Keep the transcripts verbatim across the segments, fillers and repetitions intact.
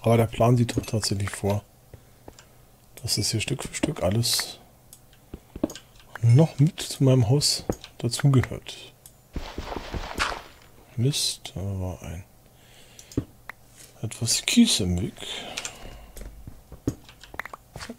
Aber der Plan sieht doch tatsächlich vor, dass es hier Stück für Stück alles noch mit zu meinem Haus dazugehört. Mist, da war ein etwas Kies im Weg. Zack.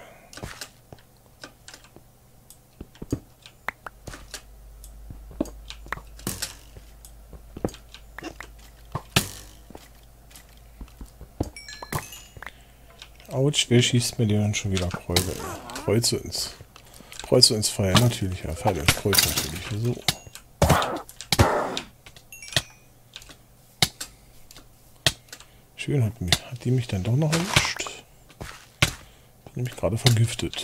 Autsch, wer schießt mir denn schon wieder Kreuze? Kreuze ins Kreuze ins Feuer, natürlich, ja, Pfeil ins Kreuz natürlich. So. Schön, hat, mich, hat die mich dann doch noch erwischt. Bin nämlich gerade vergiftet.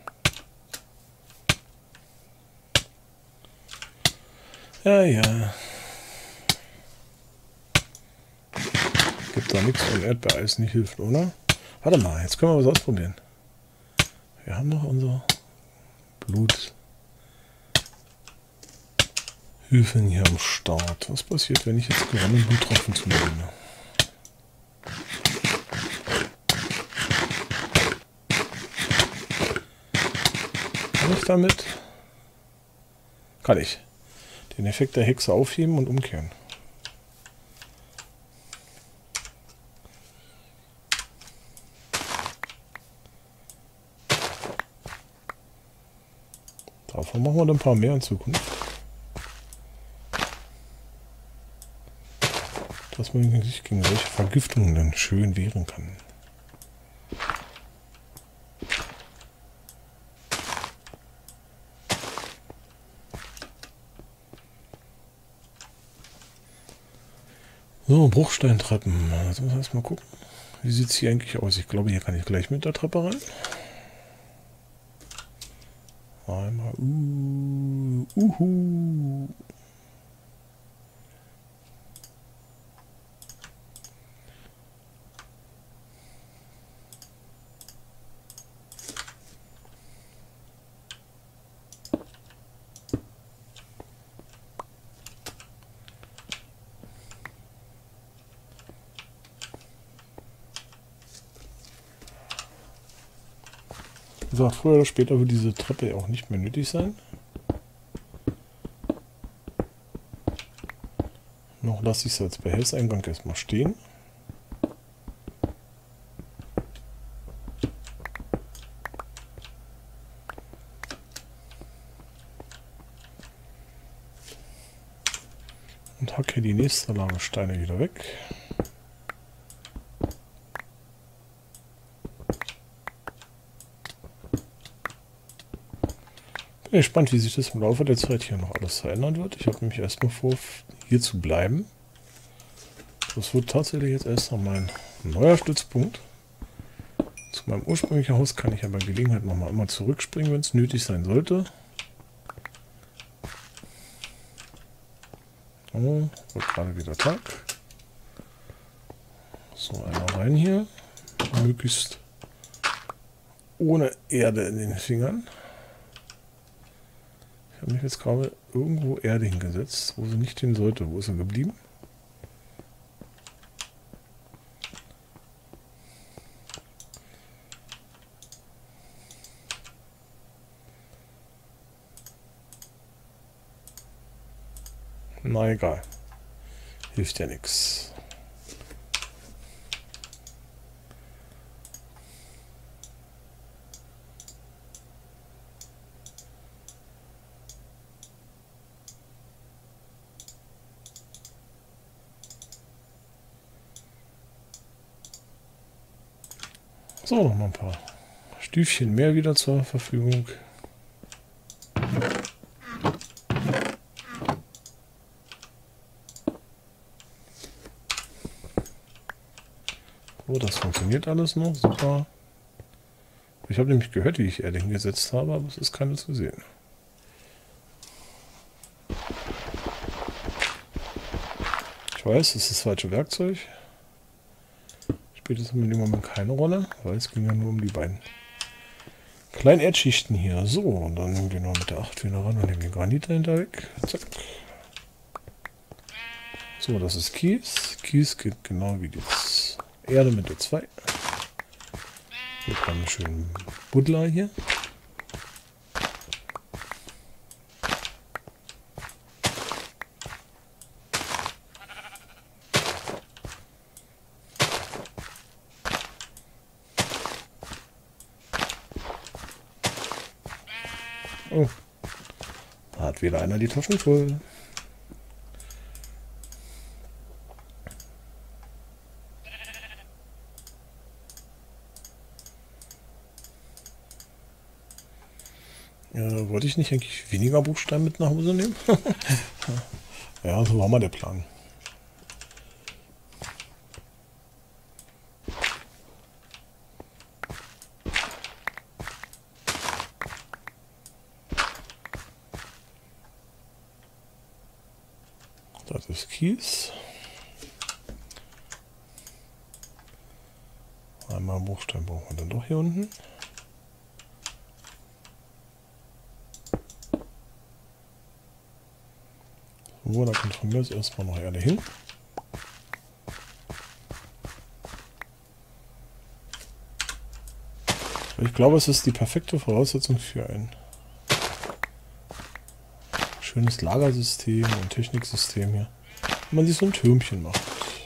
Ja, ja. Gibt da nichts, wenn Erdbeereis nicht hilft, oder? Warte mal, jetzt können wir was ausprobieren. Wir haben noch unser Blut. Hilfen hier am Start. Was passiert, wenn ich jetzt gewonnenen Bluttropfen zunehme? Kann ich damit? Kann ich. Den Effekt der Hexe aufheben und umkehren. Davon machen wir dann ein paar mehr in Zukunft. Dass man sich gegen solche Vergiftungen dann schön wehren kann. So, Bruchsteintreppen. Jetzt müssen wir erstmal gucken. Wie sieht es hier eigentlich aus? Ich glaube, hier kann ich gleich mit der Treppe rein. Einmal. Uh, uhu. Wie gesagt, früher oder später wird diese Treppe auch nicht mehr nötig sein. Noch lasse ich es als Behelfseingang erstmal stehen. Und hacke die nächste Lage Steine wieder weg. Bin gespannt, wie sich das im Laufe der Zeit hier noch alles verändern wird. Ich habe nämlich erstmal vor, hier zu bleiben. Das wird tatsächlich jetzt erst noch mein neuer Stützpunkt. Zu meinem ursprünglichen Haus kann ich aber bei Gelegenheit nochmal immer zurückspringen, wenn es nötig sein sollte. Oh, wird gerade wieder Tag. So, einmal rein hier. Möglichst ohne Erde in den Fingern. Ich habe mich jetzt gerade irgendwo Erde hingesetzt, wo sie nicht hin sollte. Wo ist sie geblieben? Na egal. Hilft ja nichts. So, noch mal ein paar Stüfchen mehr wieder zur Verfügung. So, das funktioniert alles noch. Super. Ich habe nämlich gehört, wie ich Erde hingesetzt habe, aber es ist keine zu sehen. Ich weiß, es ist das falsche Werkzeug. Spielt es in dem Moment keine Rolle, weil es ging ja nur um die beiden kleinen Erdschichten hier. So, und dann nehmen wir noch mit der acht wieder ran und nehmen den Granit dahinter weg. Zack. So, das ist Kies. Kies geht genau wie das Erde mit der zwei. Mit einem schönen Buddler hier. Oh, da hat wieder einer die Taschen voll. Äh, wollte ich nicht eigentlich weniger Buchstaben mit nach Hause nehmen? Ja, so war mal der Plan. Das ist Kies. Einmal Buchstaben brauchen wir dann doch hier unten. So, da kommt von mir jetzt erstmal noch Erde hin. Ich glaube, es ist die perfekte Voraussetzung für ein schönes Lagersystem und Techniksystem hier. Wenn man sich so ein Türmchen macht.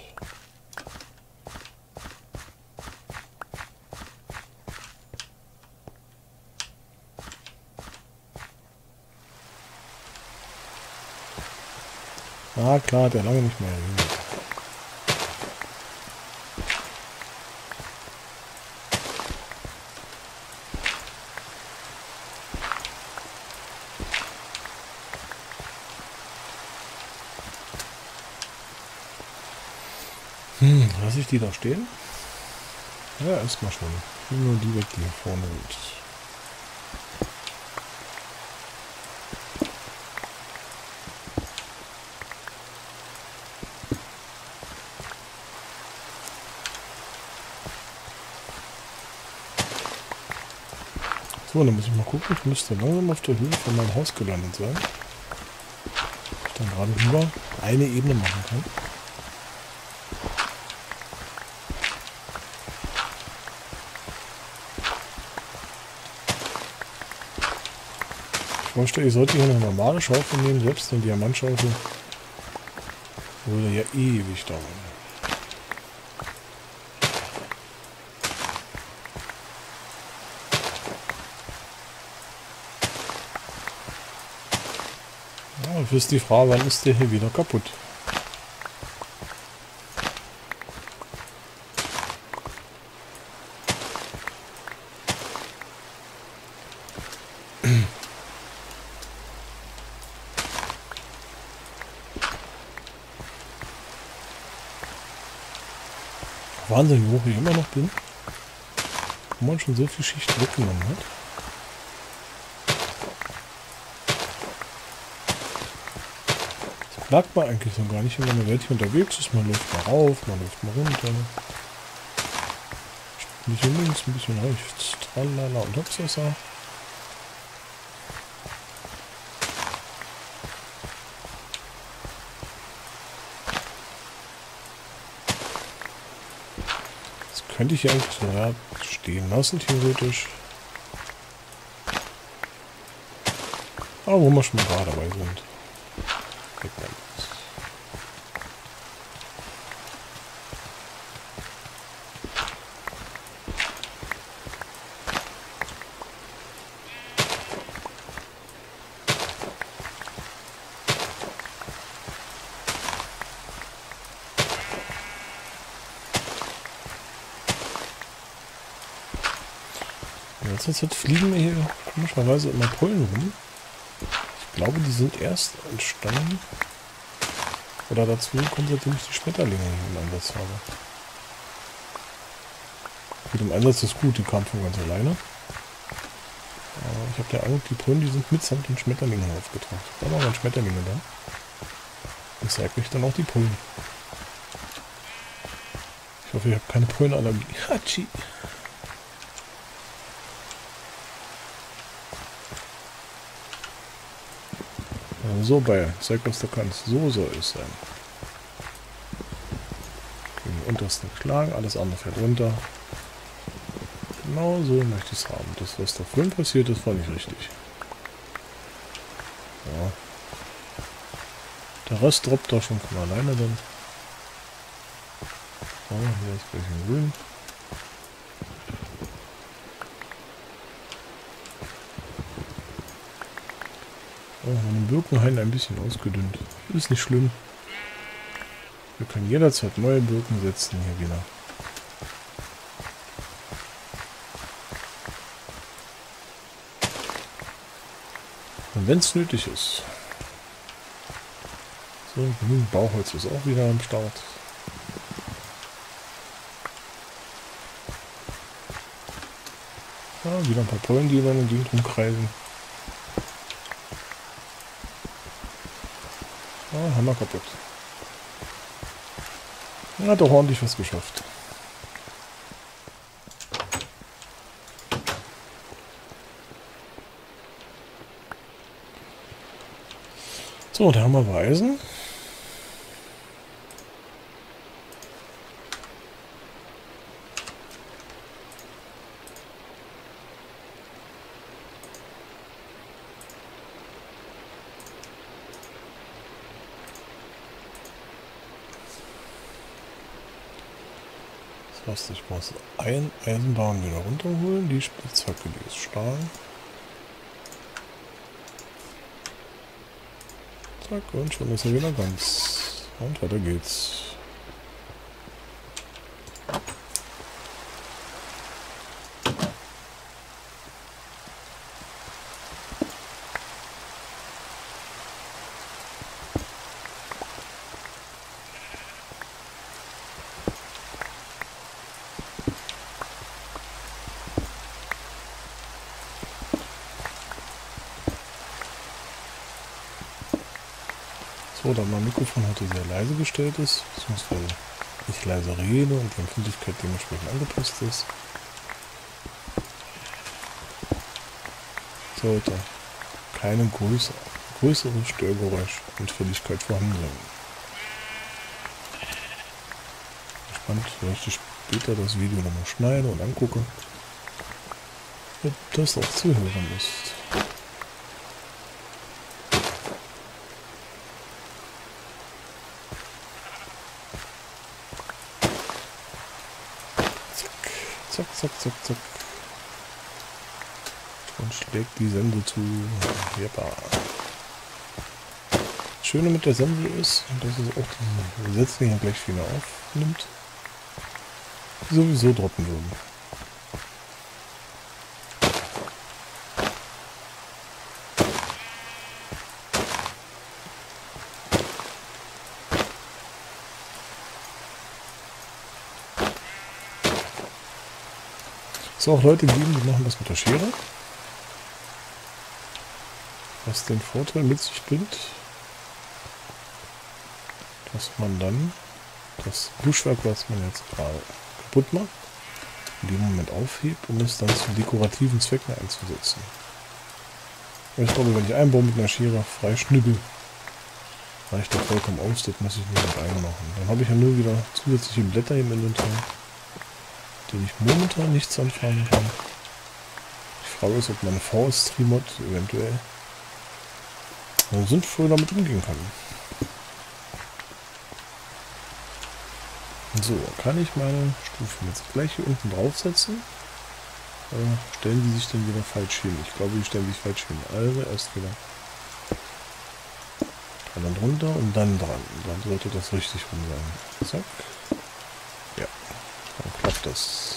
Ah klar, der lange nicht mehr. Hm, lasse ich die da stehen? Ja, erstmal schon. Nur die weg, die hier vorne sind. So, dann muss ich mal gucken. Ich müsste langsam auf der Höhe von meinem Haus gelandet sein. Ich dann gerade rüber eine Ebene machen kann. Ich vorstelle, ich sollte hier eine normale Schaufel nehmen, selbst eine Diamantschaufel. Würde ja ewig dauern. Ja, jetzt ist die Frage, wann ist der hier wieder kaputt? Wahnsinn, wie hoch ich immer noch bin. Wo man schon so viel Schicht weggenommen hat. Das merkt man eigentlich so gar nicht, wenn man in der Welt hier unterwegs ist. Man läuft mal rauf, man läuft mal runter. Ein bisschen links, ein bisschen rechts. Tralala und Hopsasa. Könnte ich eigentlich so ja, stehen lassen, theoretisch. Aber wo wir schon mal gerade dabei sind. Jetzt, jetzt fliegen wir hier komischerweise immer Pollen rum. Ich glaube, die sind erst entstanden. Oder dazu kommen, seitdem ich die Schmetterlinge im Einsatz habe. Mit dem Einsatz ist gut, die kamen von ganz alleine. Aber ich habe den Eindruck, die Pollen, die sind mitsamt den Schmetterlingen aufgetaucht. Da waren Schmetterlinge da. Das zeigt mich dann auch die Pollen. Ich hoffe, ich habe keine Pollenallergie. Hatschi! So, bei zeig, was du kannst. So soll es sein. Okay, unter Tasten geschlagen, alles andere fällt runter. Genau so möchte ich es haben. Das, was da vorhin passiert ist, war nicht richtig. Ja. Der Rest droppt da schon von alleine dann. So, hier ist gleich ein Grün. Oh, meine Birkenhain ein bisschen ausgedünnt. Ist nicht schlimm. Wir können jederzeit neue Birken setzen hier wieder. Und wenn es nötig ist. So, genügend Bauholz ist auch wieder am Start. Ja, wieder ein paar Pollen, die dann in der Gegend rumkreisen. Ah, Hammer kaputt. Er hat doch ordentlich was geschafft. So, da haben wir Weisen. Das heißt, ich muss ein Eisenbahn wieder runterholen. Die Spitzhacke, die ist Stahl. Zack, und schon ist er wieder ganz. Und weiter geht's. So, da mein Mikrofon heute sehr leise gestellt ist, beziehungsweise ich leise rede und die Empfindlichkeit dementsprechend angepasst ist, sollte keine größere, größere Störgeräuschempfindlichkeit vorhanden sein. Gespannt, wenn ich später das Video nochmal schneide und angucke, ob das auch zu hören ist. Zack, zack, zack, zack. Und schlägt die Sense zu. Jeppa. Das Schöne mit der Sense ist, dass es auch diese Setzlinge gleich wieder aufnimmt, die sowieso droppen würden. Es soll auch Leute geben, die machen das mit der Schere. Was den Vorteil mit sich bringt, dass man dann das Buschwerk, was man jetzt gerade kaputt macht, in dem Moment aufhebt, um es dann zu dekorativen Zwecken einzusetzen. Ich glaube, wenn ich einen Baum mit einer Schere frei schnibbel, reicht der vollkommen aus, das muss ich nur mit einmachen. Dann habe ich ja nur wieder zusätzliche Blätter im Inventar, mit denen ich momentan nichts anfangen kann. Die Frage ist, ob meine Forestry-Mod eventuell sinnvoll damit umgehen kann. So, kann ich meine Stufen jetzt gleich hier unten draufsetzen? Oder stellen die sich dann wieder falsch hin? Ich glaube, die stellen sich falsch hin. Also erst wieder dann drunter und dann dran. Dann sollte das richtig rum sein. Zack. Ja, dann klappt das.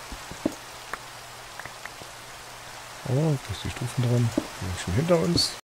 Oh, gleich die Stufen dran. Die sind schon hinter uns.